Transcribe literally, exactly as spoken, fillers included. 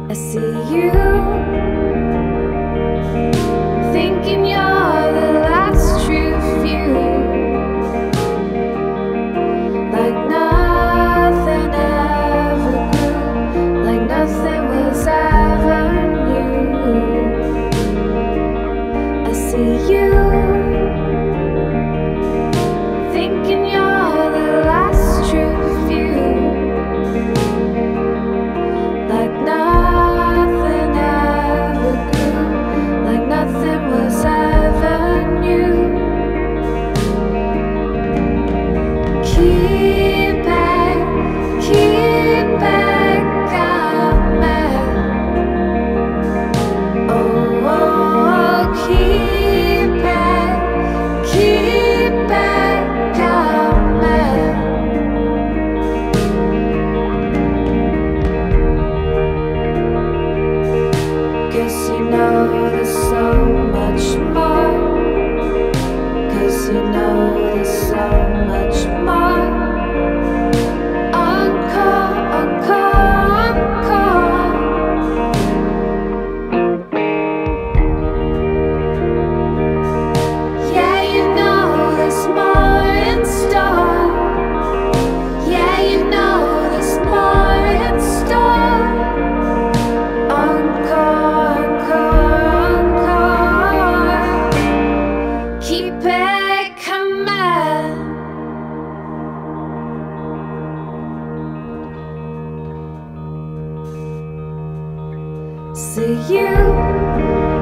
I see you, thinking you're the last true few, like nothing ever grew, like nothing was ever new. I see you, thinking you're the last true few, like nothing ever grew, like nothing was ever new. Keep back, keep back, coming. Oh, oh, keep back, keep back, coming. Guess you know there's so much more. Cause you know there's so much more. Encore, encore, encore. Yeah, you know there's more in store. Yeah, you know there's more in store. Encore, encore, encore. Keep it coming. See you.